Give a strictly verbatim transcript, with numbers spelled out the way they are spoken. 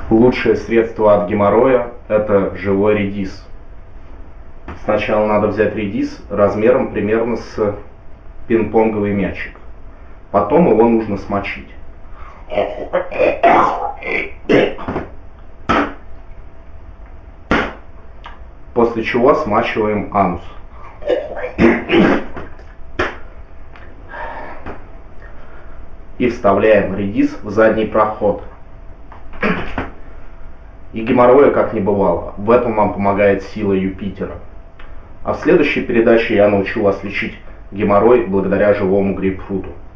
Лучшее средство от геморроя – это живой редис. Сначала надо взять редис размером примерно с пинг-понговый мячик. Потом его нужно смочить. После чего смачиваем анус. И вставляем редис в задний проход. И геморроя как не бывало. В этом вам помогает сила Юпитера. А в следующей передаче я научу вас лечить геморрой благодаря живому грейпфруту.